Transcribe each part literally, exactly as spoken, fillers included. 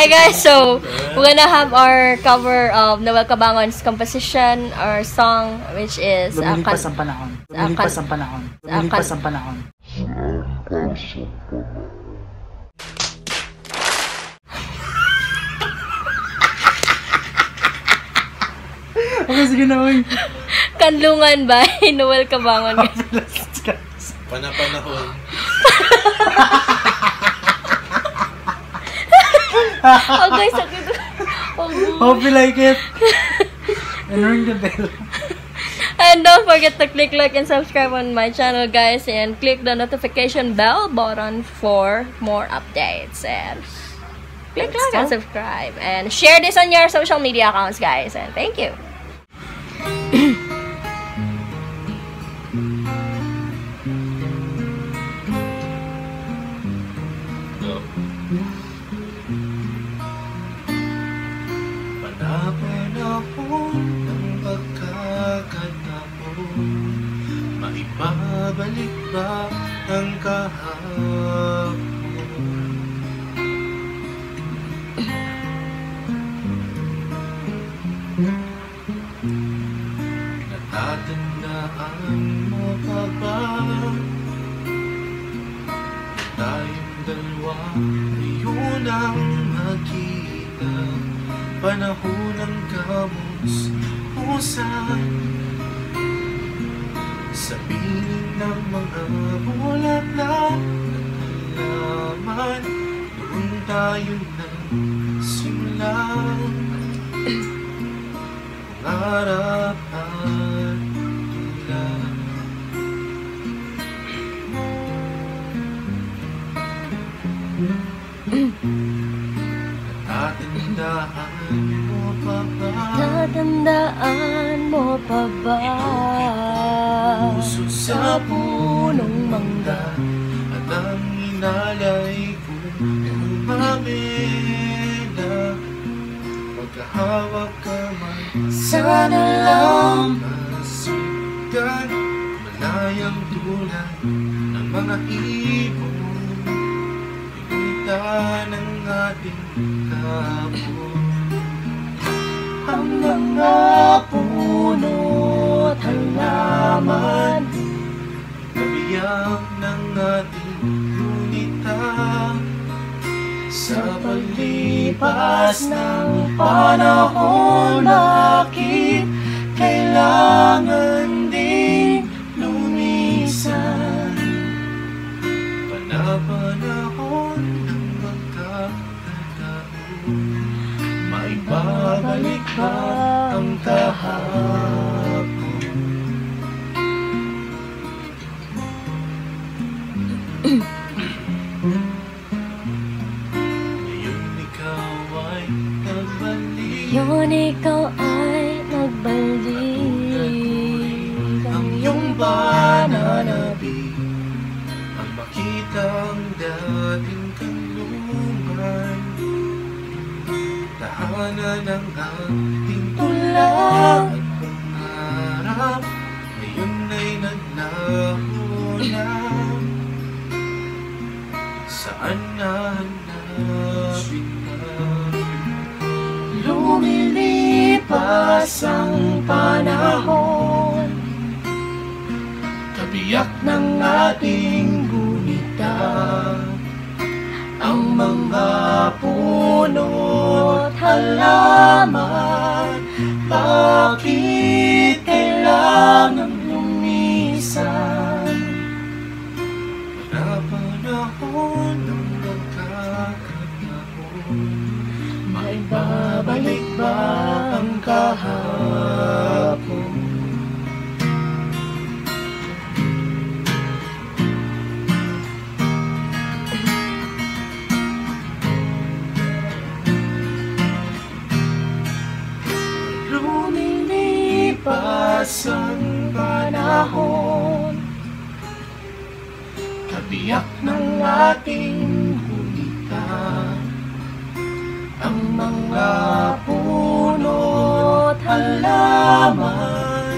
Hi guys, so we're gonna have our cover of Noel Cabangon's composition or song, which is Lumilipas ang panahon. Lumilipas ang panahon. Lumilipas ang panahon. Okay, sige na, oy. Kanlungan by Noel Cabangon. Panapanahon. Okay, sakit. Hope you like it. And ring the bell. And don't forget to click like and subscribe on my channel, guys, and click the notification bell button for more updates. And click like and subscribe and share this on your social media accounts, guys. And thank you. Panapanahon ng pagkakataon, maibabalik ba ang kahapon? Natatandaan mo pa ba na tayong dalawa ngayon ang magkita? Panahon ng kamus-usan sa piling ng mga bulaklak at halaman, doon tayo nagsimulan. Pangarap at tulad. Natatandaan mo pa ba? Tatandaan mo pa ba? Puso sa punong mangga at ang inalay ko umamela. Magkahawak kamay, sana lang masundan, malayang tulad ng mga ibon. Pinunta ng ating kapon. Ang mga puno at halaman, kabiyak ng ating gunita. Sa paglipas ng panahon, bakit kailangan din lumisan? Panapanahon ng magkakataon, maibabalik ba ang kahapon? Ngayon ikaw ay nagbalik. Ang iyong pananabik, ang makita ang dating kanlungan, tahanan ng ating tulang at pangarap, ngayon ay naglaho na. Saan na hanapin na? Lumilipas ang panahon, kabiyak ng ating gunita. Ang mga puno at halaman, bakit kailangan lumisan? Panapanahon ng pagkakataon, maibabalik ba ang kahapon? Lumilipas ang panahon, kabiyak ng ating gunita. Ang mga puno at halaman,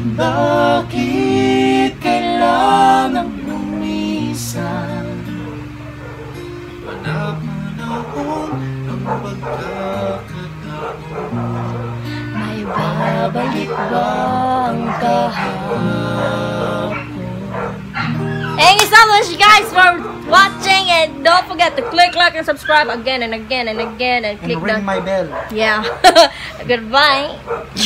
bakit kailangan lumisan? Panapanahon ng pagkakataon. May babalik ba ang kahapon? Thank you so much guys for watching, and don't forget to click like and subscribe again and again and again and click And ring the my bell. yeah. Goodbye.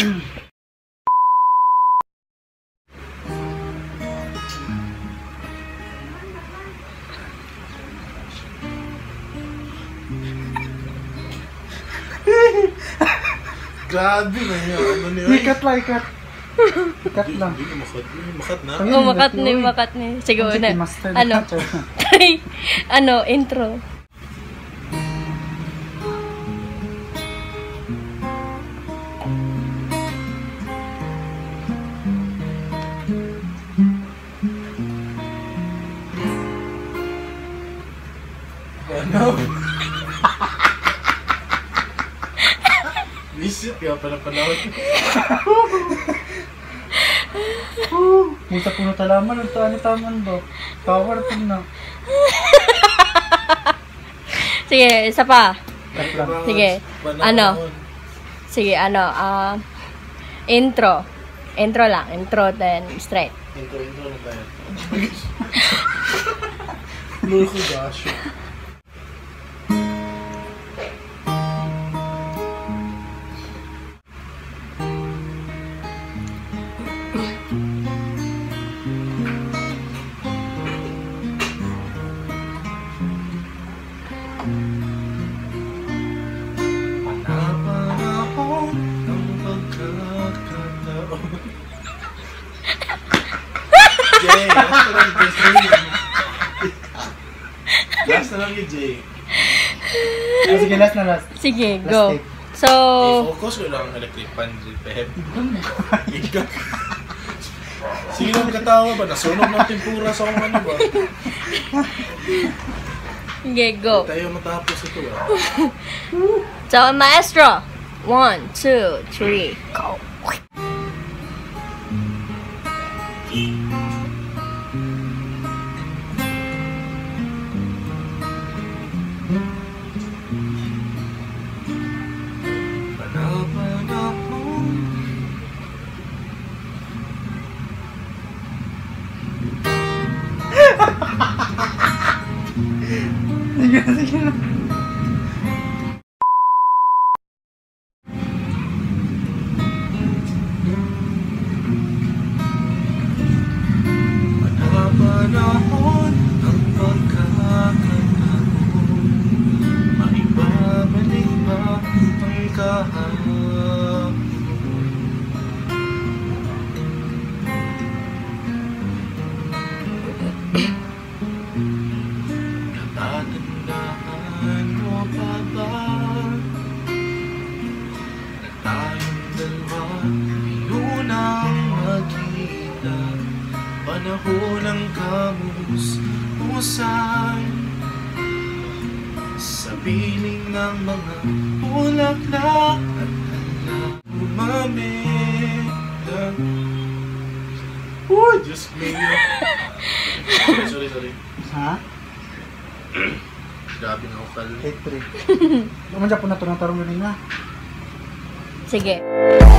Grabe na yun. Ano niya? Ikat lang, ikat. Ikat lang. Hindi na makat. Makat na. Ayun, Oh, makat ikat ni, yun. makat ni. Sige, Ang una. chicken master na. Ano? Ano, intro. Ano? Visit ka pala panahon. Musa puno talaman, ito ano taman ba? Power to na. Sige, isa pa. Ikat lang. Sige. Ano? Sige, ano, ah, intro. Intro lang. Intro, then straight. Intro, intro na tayo. Lord ko gosh. Panapanahon ng pagkakataon. Jay, last na lang yung Jay. Last na lang yung Jay. Ah, sige, last na last. Sige, Last go. take. So, I-focus ko lang ang electric fan, Pep. Ikaw. Sige lang katawa ba? Nasunog ng tempura sa kung ano ba? sige, go. Tayo matapos ito ah. So, maestro. One, two, three, go. Panapanahon. Sige, sige lang. Panapanahon ang pagkakataon. Maibabalik ba ang kahapon? Natatandaan mo pa ba na tayong dalawa ngayon ang magkita? Panahon ng kamus-usan sa piling ng mga bulaklak at hala umameda. Oh, Diyos mio. Sorry, sorry, sorry. Ha? Grabe na ukal. eight three. Naman dyan po na ito ng tarong na. Sige.